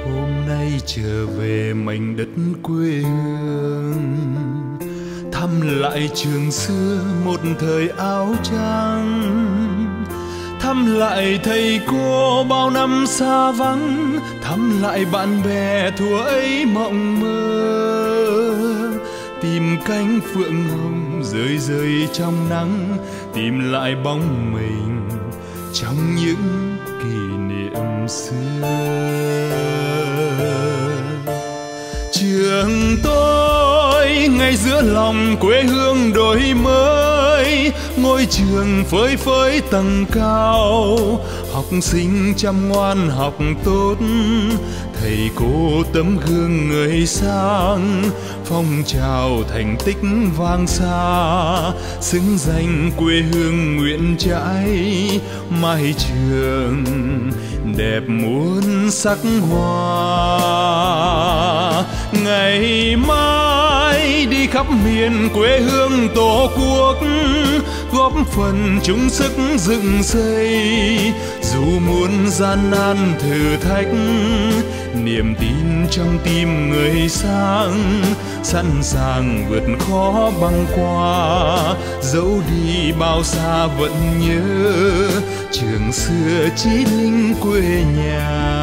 Hôm nay trở về mảnh đất quê hương, thăm lại trường xưa một thời áo trắng, thăm lại thầy cô bao năm xa vắng, thăm lại bạn bè thuở ấy mộng mơ. Tìm cánh phượng hồng rơi rơi trong nắng, tìm lại bóng mình trong những kỷ niệm xưa. Trường tôi ngay giữa lòng quê hương đổi mới, ngôi trường phơi phới tầng cao, học sinh chăm ngoan học tốt, thầy cô tấm gương người sáng, phong trào thành tích vang xa, xứng danh quê hương nguyện trãi, mái trường đẹp muôn sắc hoa. Ngày mai đi khắp miền quê hương tổ quốc, góp phần chung sức dựng xây, dù muôn gian nan thử thách, niềm tin trong tim người sáng, sẵn sàng vượt khó băng qua, dẫu đi bao xa vẫn nhớ trường xưa chí linh quê nhà.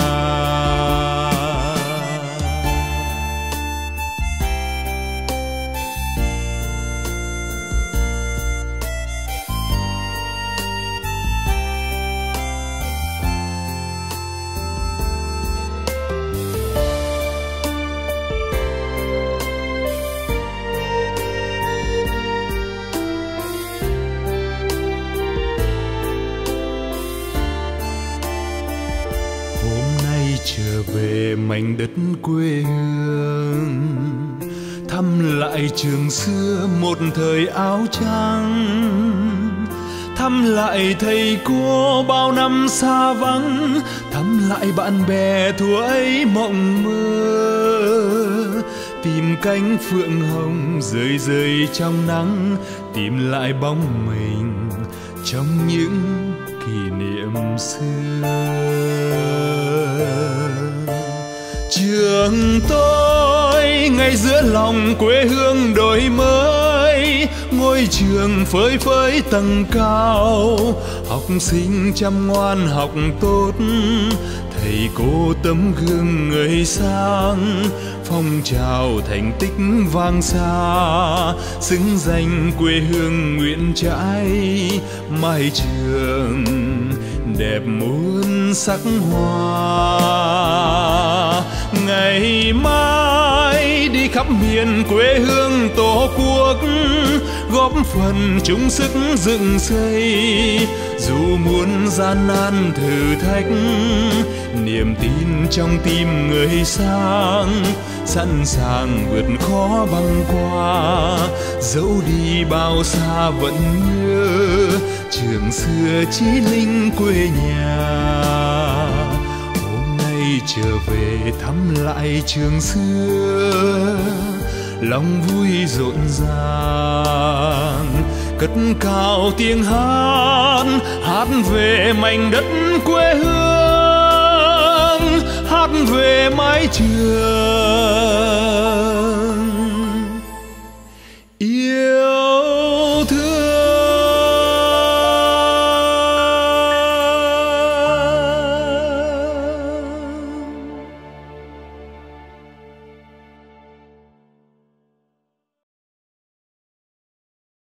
Trở về mảnh đất quê hương, thăm lại trường xưa một thời áo trắng, thăm lại thầy cô bao năm xa vắng, thăm lại bạn bè thuở ấy mộng mơ. Tìm cánh phượng hồng rơi rơi trong nắng, tìm lại bóng mình trong những kỷ niệm xưa. Trường tôi ngay giữa lòng quê hương đổi mới, ngôi trường phơi phới tầng cao, học sinh chăm ngoan học tốt, thầy cô tấm gương người sáng, phong trào thành tích vang xa, xứng danh quê hương nguyện trãi, mái trường đẹp muôn sắc hoa. Ngày mai đi khắp miền quê hương tổ quốc, góp phần chung sức dựng xây, dù muôn gian nan thử thách, niềm tin trong tim người sáng, sẵn sàng vượt khó băng qua, dẫu đi bao xa vẫn nhớ trường xưa chí linh quê nhà. Hôm nay trở về thăm lại trường xưa, lòng vui rộn ràng, cất cao tiếng hát, hát về mảnh đất quê hương, hát về mái trường